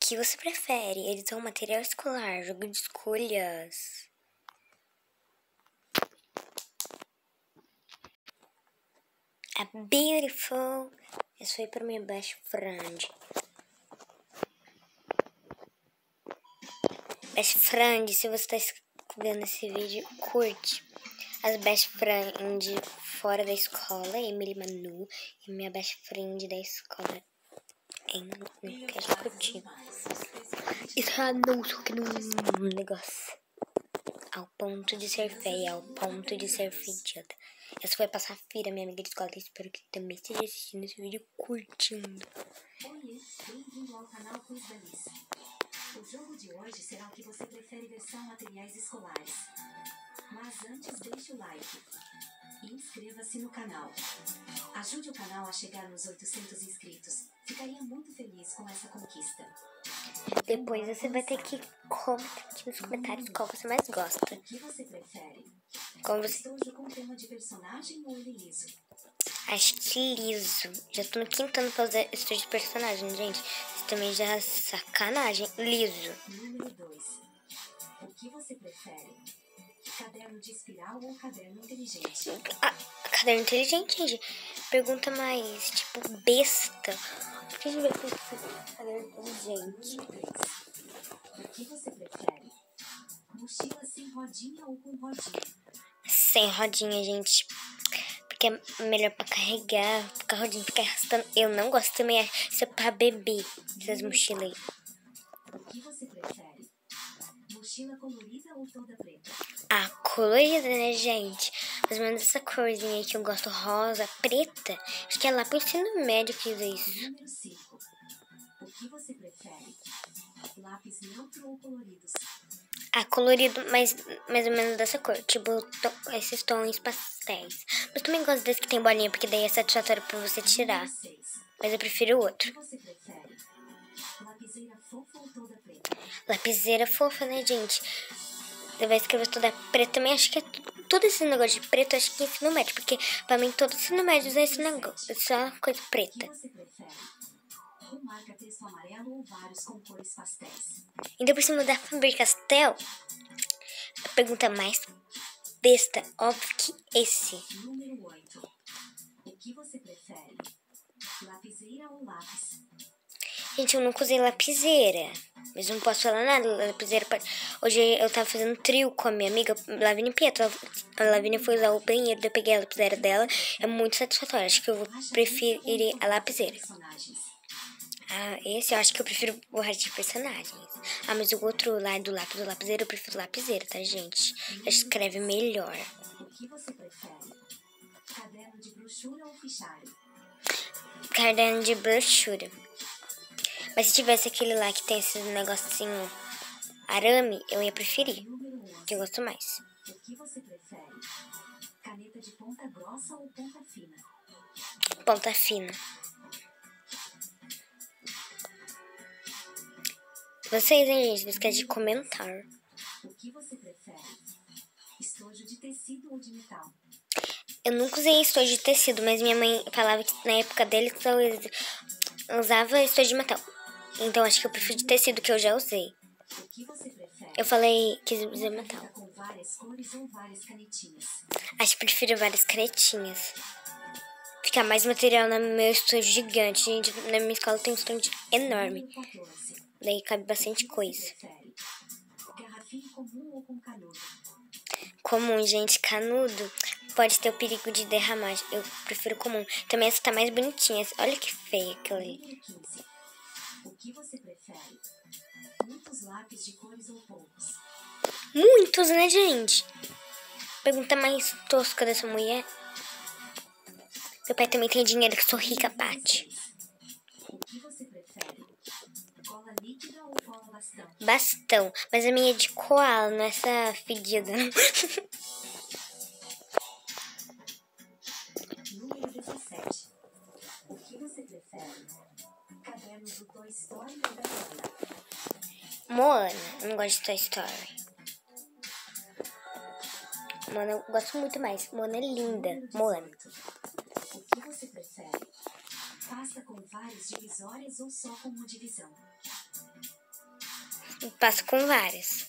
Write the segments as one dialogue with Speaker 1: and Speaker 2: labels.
Speaker 1: que você prefere? Edição material escolar, jogo de escolhas. A beautiful. Essa foi para minha best friend. Best friend, se você está vendo esse vídeo, curte. As best friend fora da escola, Emily Manu, e minha best friend da escola, Emily, que a gente curtiu. Isso é anúncio aqui no negócio. Ao ponto de ser feia, ao ponto de ser fedida. Essa foi a Safira, minha amiga de escola. Espero que também esteja assistindo esse vídeo curtindo.
Speaker 2: Oi, bem-vindo ao canal Quiz da Liz. O jogo de hoje será o que você prefere versão materiais escolares. Mas antes, deixe o like e inscreva-se no canal. Ajude o canal a chegar nos 800 inscritos. Ficaria muito feliz com essa conquista.
Speaker 1: Depois você vai ter que comentar aqui nos comentários qual você mais gosta.
Speaker 2: O que você prefere?
Speaker 1: Como você...
Speaker 2: Estojo com tema de personagem ou ele liso?
Speaker 1: Acho que liso. Já tô no quinto ano pra fazer estudo de personagem, gente. Isso também já é sacanagem. Liso.
Speaker 2: Número 2. O que você prefere? Caderno de espiral ou caderno inteligente?
Speaker 1: Caderno inteligente, gente. Pergunta mais, tipo, besta. Por que a gente vai ter caderno inteligente?
Speaker 2: Número 3. O que você prefere? Mochila sem rodinha ou com rodinha?
Speaker 1: Sem rodinha, gente. Porque é melhor pra carregar. Porque a rodinha fica arrastando. Eu não gosto também. Isso é pra beber. Essas mochilas aí.
Speaker 2: O que você prefere? Mochila colorida ou toda preta?
Speaker 1: Ah, colorida, né, gente? Mais ou menos essa corzinha aí que eu gosto, rosa, preta. Acho que é lá pro ensino médio que usa isso.
Speaker 2: Número 5. O que você prefere? Lápis neutro ou coloridos?
Speaker 1: Ah, colorido, mais ou menos dessa cor. Tipo, esses tons pastéis. Mas também gosto desse que tem bolinha, porque daí é satisfatório pra você tirar.
Speaker 2: Número 6.
Speaker 1: Mas eu prefiro o
Speaker 2: O
Speaker 1: outro.
Speaker 2: que você prefere? Lapiseira fofa ou toda preta?
Speaker 1: Lapiseira fofa, né, gente? Você vai escrever toda preta. Também acho que é todo esse negócio de preto, acho que é ensino médio. Porque pra mim todo ensino médio usa esse negócio. Só coisa
Speaker 2: O que
Speaker 1: preta.
Speaker 2: você prefere? Um marca-texto amarelo ou vários com cores pastéis?
Speaker 1: Ainda por cima da Faber-Castell, a pergunta mais besta, óbvio que esse.
Speaker 2: Número 8. O que você prefere? Lapiseira ou lápis?
Speaker 1: Gente, eu nunca usei lapiseira. Mas não posso falar nada. Lapiseira. Hoje eu tava fazendo trio com a minha amiga Lavínia Pietro. A Lavínia foi usar o banheiro, daí eu peguei a lapiseira dela. É muito satisfatório. Acho que eu vou preferir a lapiseira. Ah, esse eu acho que eu prefiro borracha de personagens. Ah, mas o outro lá do lapiseira, eu prefiro lapiseira, tá, gente? Escreve melhor.
Speaker 2: O que você prefere? Caderno de brochura ou fichário?
Speaker 1: Caderno de brochura. Mas se tivesse aquele lá que tem esse negocinho arame, eu ia preferir.
Speaker 2: Número 11.
Speaker 1: Que eu gosto mais.
Speaker 2: O que você prefere? Caneta de ponta grossa ou ponta fina?
Speaker 1: Ponta fina. Vocês, hein, gente? Não esquece de comentar.
Speaker 2: O que você prefere? Estojo de tecido ou de metal?
Speaker 1: Eu nunca usei estojo de tecido, mas minha mãe falava que na época dele só usava estojo de metal. Então acho que eu prefiro de tecido, que eu já usei.
Speaker 2: O que você prefere?
Speaker 1: Eu falei que usei
Speaker 2: Uma
Speaker 1: metal.
Speaker 2: caneta com várias cores ou várias canetinhas?
Speaker 1: Acho que prefiro várias canetinhas. Fica mais material no meu estojo gigante. Gente, na minha escola tem um estojo enorme.
Speaker 2: Número 14.
Speaker 1: Daí cabe bastante
Speaker 2: O que
Speaker 1: coisa.
Speaker 2: você prefere? Garrafinha comum ou com canudo?
Speaker 1: Comum, gente, canudo pode ter o perigo de derramar. Eu prefiro comum. Também essa tá mais bonitinha. Olha que feia aquela ali.
Speaker 2: Número 15. O que você prefere? Muitos lápis de cores ou poucos?
Speaker 1: Muitos, né, gente? Pergunta mais tosca dessa mulher. Meu pai também tem dinheiro, que sou rica, Paty.
Speaker 2: 16. O que você prefere? Cola líquida ou cola bastão?
Speaker 1: Bastão. Mas a minha é de koala, não é essa fedida.
Speaker 2: Número 17. O que você prefere? Caderno do Toy Story ou da Moana?
Speaker 1: Moana. Eu não gosto de Toy Story. Moana eu gosto muito mais. Moana é linda.
Speaker 2: Número 18.
Speaker 1: Moana.
Speaker 2: O que você prefere? Pasta com várias divisórias ou só com uma divisão?
Speaker 1: Passo com várias.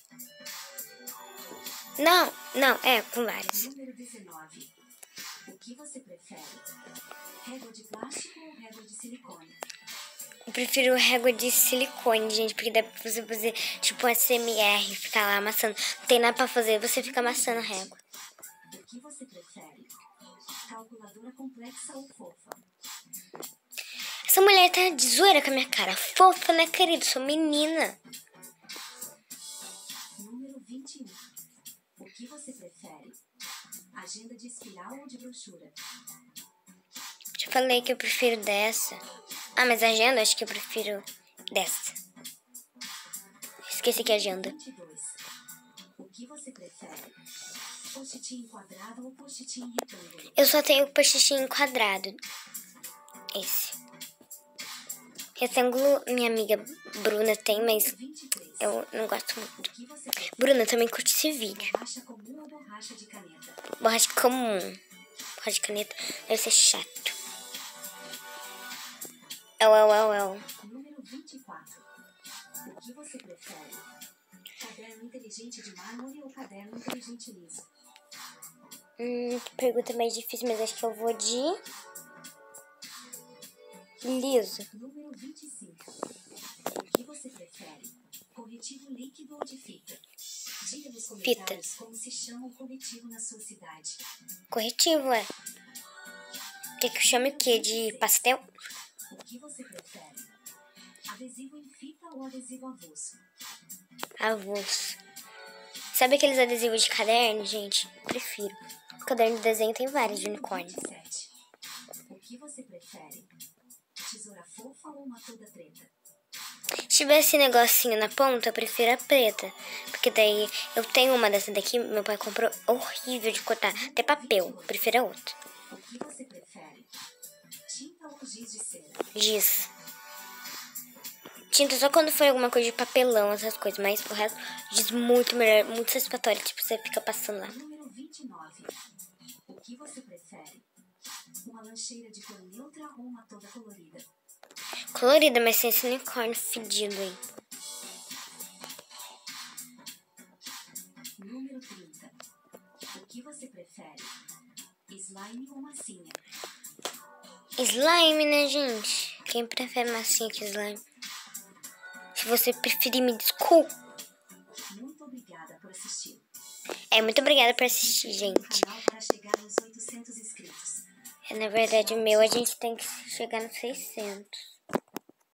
Speaker 1: Não, com várias.
Speaker 2: Número 19. O que você prefere? Régua de plástico ou régua de silicone?
Speaker 1: Eu prefiro régua de silicone, gente, porque dá pra você fazer tipo um SMR, ficar lá amassando. Não tem nada pra fazer, você fica amassando a régua.
Speaker 2: O que você prefere? Calculadora complexa ou fofa?
Speaker 1: Essa mulher tá de zoeira com a minha cara. Fofa, né, querido? Sou menina.
Speaker 2: Número 21. O que você prefere? Agenda de espiral ou de brochura?
Speaker 1: Já falei que eu prefiro dessa. Ah, mas a agenda, acho que eu prefiro dessa. Esqueci que é agenda.
Speaker 2: 22. O que você prefere? Post-it quadrado ou post-it retângulo?
Speaker 1: Eu só tenho post-it quadrado. Esse. Retângulo, minha amiga Bruna tem, mas
Speaker 2: 23.
Speaker 1: eu não gosto muito.
Speaker 2: O que você prefere?
Speaker 1: Bruna, também curte esse vídeo.
Speaker 2: Borracha comum ou borracha de caneta?
Speaker 1: Borracha comum. Borracha de caneta deve ser chato.
Speaker 2: Número 24. O que você prefere? Caderno inteligente de mármore ou caderno inteligente liso?
Speaker 1: Que pergunta mais difícil, mas acho que eu vou de liso.
Speaker 2: Número 25. O que você prefere? Corretivo líquido ou de fita? Diga nos comentários como se chama o corretivo na sua cidade.
Speaker 1: Corretivo, é. Quer que eu chame o quê? De pastel?
Speaker 2: O que você prefere? Adesivo em fita ou adesivo avulso?
Speaker 1: Avulso. Sabe aqueles adesivos de caderno, gente? Prefiro. O caderno de desenho tem vários de unicórnio.
Speaker 2: 27. O que você prefere? Tesoura fofa ou uma toda preta?
Speaker 1: Se tivesse negocinho na ponta, eu prefiro a preta. Porque daí eu tenho uma dessa daqui, meu pai comprou, horrível de cortar. Até papel, prefiro a outra.
Speaker 2: O que você prefere? Tinta ou giz de cera?
Speaker 1: Giz. Tinta só quando for alguma coisa de papelão, essas coisas. Mas o resto, giz muito melhor, muito satisfatório. Tipo, você fica passando lá.
Speaker 2: Número 29. O que você prefere? Uma lancheira de cor neutra ou uma toda colorida?
Speaker 1: Colorida, mas sem esse unicórnio fedido aí.
Speaker 2: Número 30. O que você prefere? Slime ou massinha?
Speaker 1: Slime, né, gente? Quem prefere massinha que slime? Se você preferir, me desculpe.
Speaker 2: Muito obrigada por assistir.
Speaker 1: Muito obrigada por assistir, gente.
Speaker 2: Canal para chegar aos 800 inscritos.
Speaker 1: Na verdade, o meu a gente tem que chegar nos 600.